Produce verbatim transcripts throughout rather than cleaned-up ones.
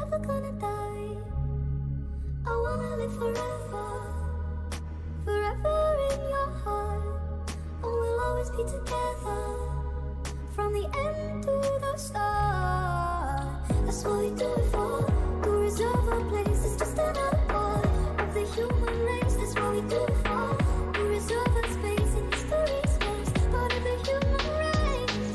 never gonna die. I wanna live forever, forever in your heart. And we'll always be together, from the end to the start. That's what we do it for, to reserve our place. It's just another part of the human race. That's what we do it for, to reserve our space in history's space. Part of the human race,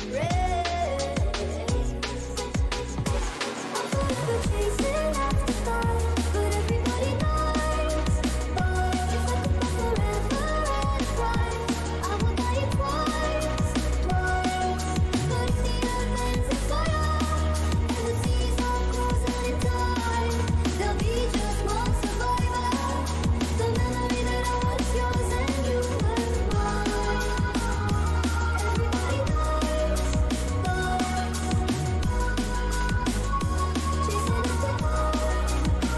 race. I'm forever chasing after stars, but everybody knows, boy, if I could go forever and twice, I would buy it twice, twice. But if the earth ends in fire, and the seas all frozen in time, there'll be just one survivor, the memory that I was yours and you were mine. Everybody knows, boys, chasing after stars.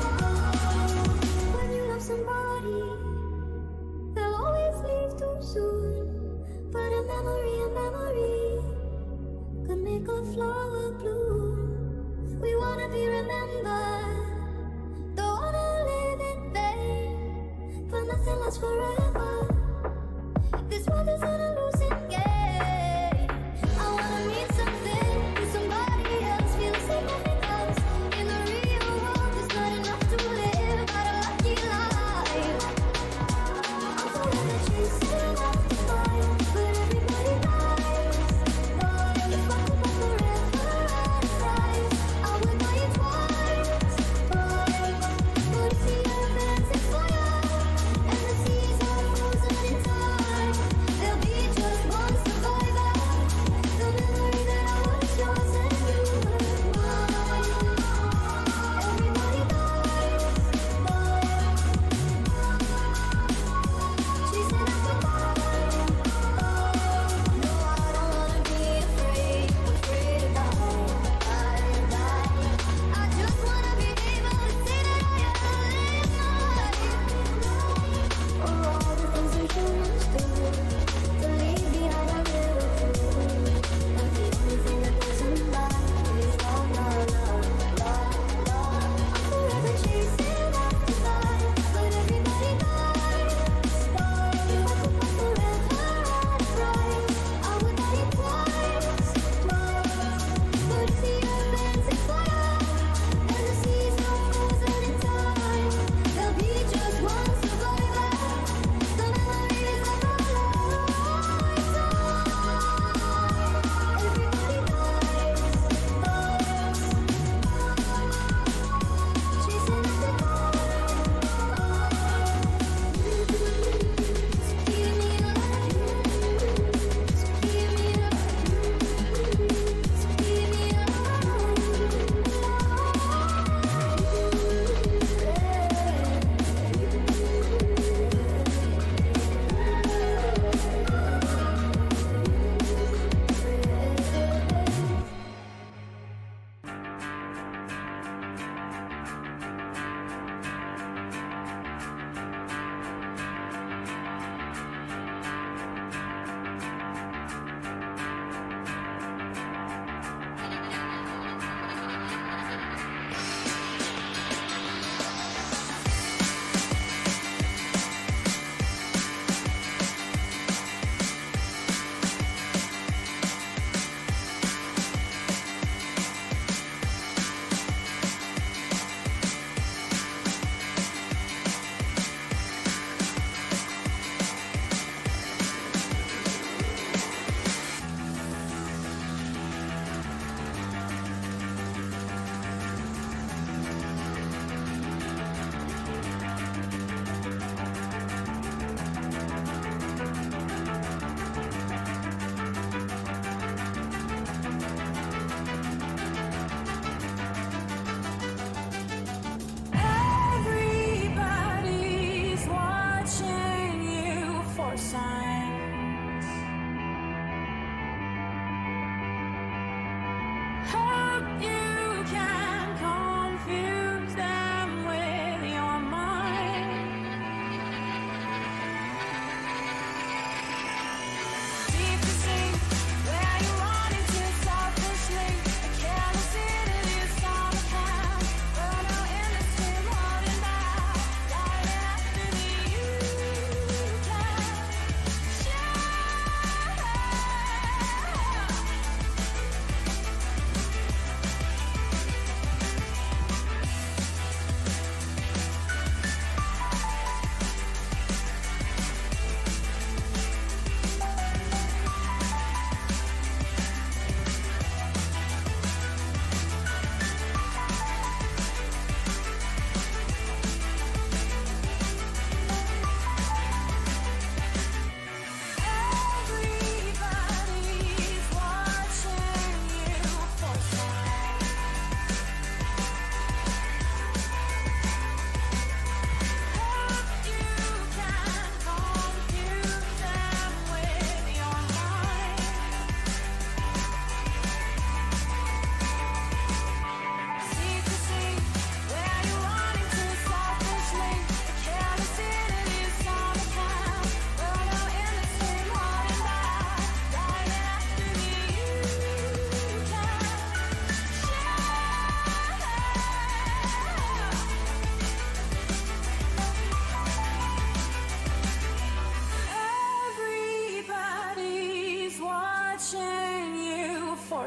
When you love somebody, they'll always leave too soon. But a memory, a memory could make a flower bloom. We wanna be remembered, don't wanna live in vain, but nothing lasts forever. This world isn't a losing game. I wanna mean something to somebody else, feel significance in the real world. It's not enough to live out a lucky life. I'm forever chasing after stars, but everybody knows, boy, if I could go forever and twice, I would buy it twice, boy. But if the earth ends in fire, and the seas are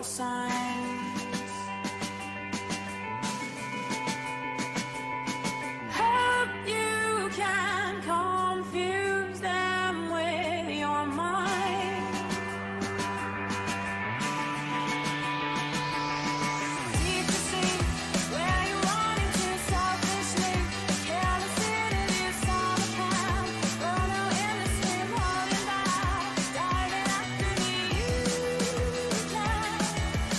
signs. Hope you can confuse them with your mind. Deep to see where you're running to selfishly. Careless in this summer path. Burn out in the stream, holding back. Diving after me, you can.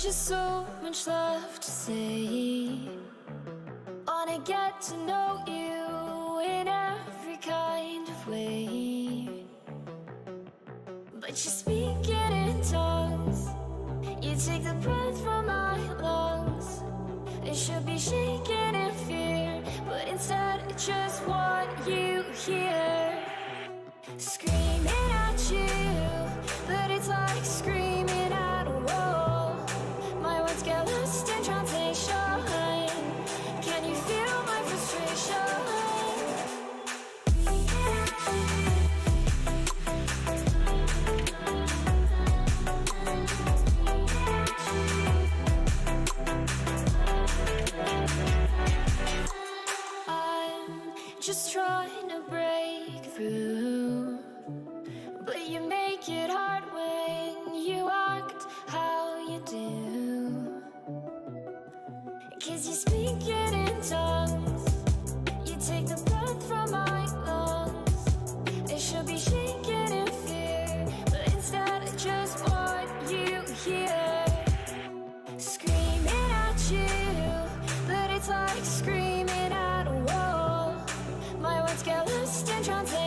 just so much left to say. Wanna get to know you in every kind of way. But you're speaking in tongues. You take the breath from my lungs. It should be shaking in fear, but instead I just want you here. Screaming at you, but it's like screaming at a wall. My words get lost in translation. Can you feel my frustration? Just trying to break through, but you make it hard when you act how you do. Cause you're speaking in tongues. You take the breath from my lungs. It should be shaking in fear, but instead I just want you here. Screaming at you, but it's like screaming at a wall. My words get lost in translation.